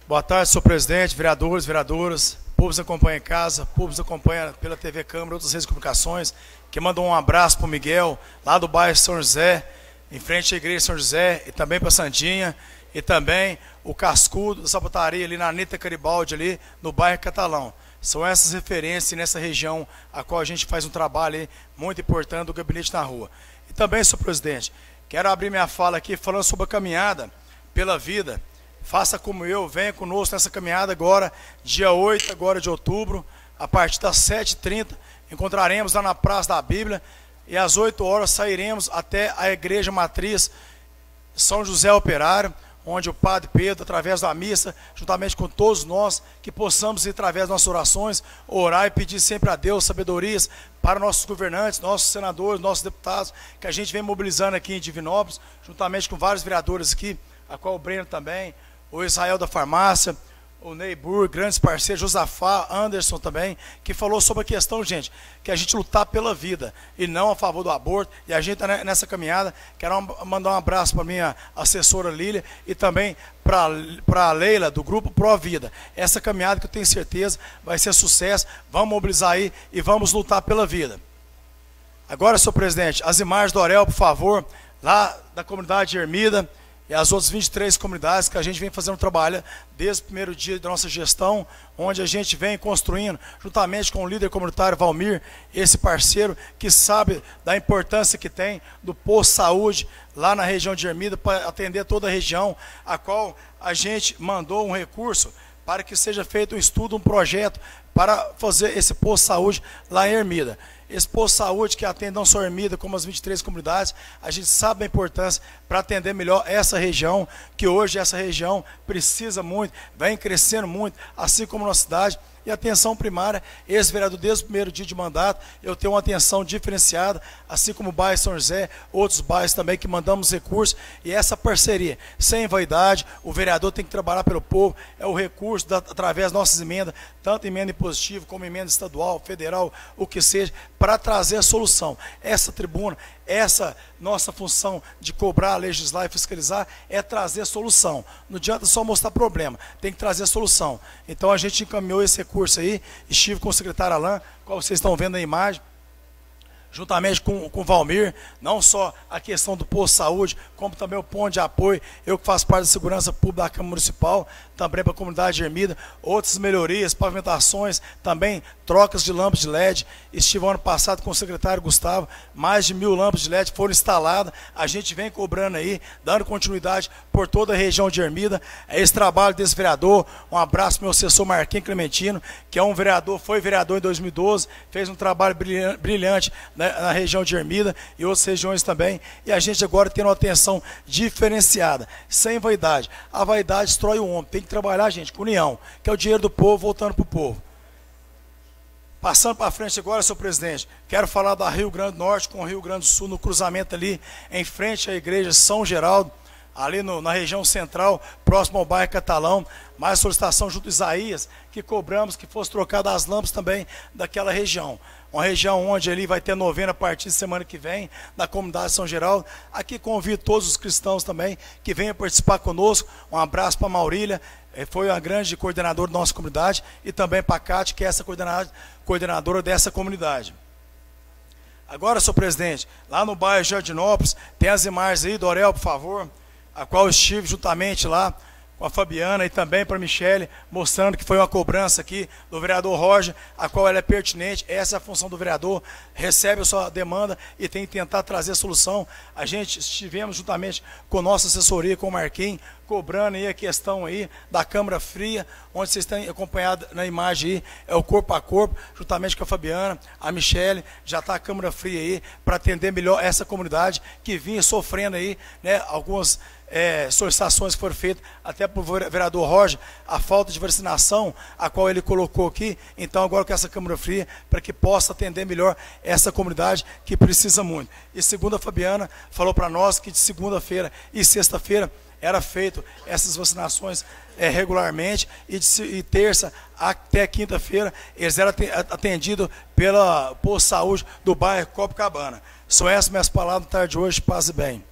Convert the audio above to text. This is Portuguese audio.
Boa tarde, senhor presidente, vereadores, vereadoras, povo que nos acompanha em casa, povo que nos acompanha pela TV Câmara e outras redes de comunicações, que mandam um abraço para o Miguel, lá do bairro São José, em frente à igreja São José, e também para a Sandinha, e também o Cascudo da Sapataria, ali na Anitta Garibaldi, ali no bairro Catalão. São essas referências nessa região a qual a gente faz um trabalho aí muito importante do Gabinete na Rua. E também, senhor presidente, quero abrir minha fala aqui falando sobre a caminhada pela vida. Faça como eu, venha conosco nessa caminhada agora, dia 8 agora de outubro, a partir das 7h30, encontraremos lá na Praça da Bíblia, e às 8 horas sairemos até a Igreja Matriz São José Operário, onde o Padre Pedro, através da missa, juntamente com todos nós, que possamos, através das nossas orações, orar e pedir sempre a Deus sabedorias para nossos governantes, nossos senadores, nossos deputados, que a gente vem mobilizando aqui em Divinópolis, juntamente com vários vereadores aqui, a qual o Breno também, o Israel da Farmácia, o Neibur, grandes parceiros, Josafá, Anderson também, que falou sobre a questão, gente, que a gente lutar pela vida e não a favor do aborto. E a gente está nessa caminhada. Quero mandar um abraço para a minha assessora Lília e também para a Leila, do grupo Pro Vida. Essa caminhada que eu tenho certeza vai ser sucesso. Vamos mobilizar aí e vamos lutar pela vida. Agora, senhor presidente, as imagens do Orel, por favor, lá da comunidade de Ermida, e as outras 23 comunidades que a gente vem fazendo trabalho desde o primeiro dia da nossa gestão, onde a gente vem construindo, juntamente com o líder comunitário Valmir, esse parceiro que sabe da importância que tem do posto de saúde lá na região de Ermida, para atender toda a região, a qual a gente mandou um recurso para que seja feito um estudo, um projeto, para fazer esse posto de saúde lá em Ermida. Esse posto de saúde que atende não só Ermida, como as 23 comunidades, a gente sabe a importância para atender melhor essa região, que hoje essa região precisa muito, vem crescendo muito, assim como na cidade. E a atenção primária, esse vereador, desde o primeiro dia de mandato, eu tenho uma atenção diferenciada, assim como o bairro São José, outros bairros também que mandamos recursos, e essa parceria, sem vaidade, o vereador tem que trabalhar pelo povo, é o recurso através das nossas emendas, tanto emenda impositiva como emenda estadual, federal, o que seja, para trazer a solução. Essa tribuna, essa nossa função de cobrar, legislar e fiscalizar é trazer a solução. Não adianta só mostrar problema, tem que trazer a solução. Então a gente encaminhou esse recurso aí, estive com o secretário Alain, qual vocês estão vendo a imagem, juntamente com o Valmir, não só a questão do posto de saúde, como também o ponto de apoio, eu que faço parte da segurança pública da Câmara Municipal, também para a comunidade de Ermida, outras melhorias, pavimentações, também trocas de lâmpadas de LED. Estive ano passado com o secretário Gustavo, mais de 1000 lâmpadas de LED foram instaladas, a gente vem cobrando aí, dando continuidade por toda a região de Ermida. Esse trabalho desse vereador, um abraço para o meu assessor Marquinhos Clementino, que é um vereador, foi vereador em 2012, fez um trabalho brilhante na região de Ermida e outras regiões também, e a gente agora tem uma atenção diferenciada, sem vaidade. A vaidade destrói o homem, tem que trabalhar, gente, com união, que é o dinheiro do povo voltando para o povo. Passando para frente agora, senhor presidente, quero falar da Rio Grande do Norte com o Rio Grande do Sul, no cruzamento ali, em frente à igreja São Geraldo, ali na região central, próximo ao bairro Catalão, mais solicitação junto a Isaías, que cobramos que fosse trocada as lâmpadas também daquela região. Uma região onde ali vai ter novena a partir de semana que vem, na comunidade São Geraldo. Aqui convido todos os cristãos também que venham participar conosco. Um abraço para a Maurília, foi uma grande coordenadora da nossa comunidade, e também para a Cátia, que é essa coordenadora dessa comunidade. Agora, senhor presidente, lá no bairro Jardinópolis, tem as imagens aí do Orel, por favor, a qual eu estive juntamente lá com a Fabiana e também para a Michele, mostrando que foi uma cobrança aqui do vereador Roger, a qual ela é pertinente. Essa é a função do vereador, recebe a sua demanda e tem que tentar trazer a solução. A gente estivemos juntamente com nossa assessoria, com o Marquinhos, cobrando aí a questão aí da Câmara Fria, onde vocês têm acompanhado na imagem aí, é o corpo a corpo, juntamente com a Fabiana, a Michele, já está a Câmara Fria aí, para atender melhor essa comunidade que vinha sofrendo aí, né, algumas solicitações que foram feitas até para o vereador Roger, a falta de vacinação, a qual ele colocou aqui. Então agora com essa Câmara Fria, para que possa atender melhor essa comunidade que precisa muito. E segundo a Fabiana, falou para nós que de segunda-feira e sexta-feira era feito essas vacinações regularmente, e terça até quinta-feira eles eram atendidos pela posto de saúde do bairro Copacabana. São essas minhas palavras da tarde de hoje, paz e bem.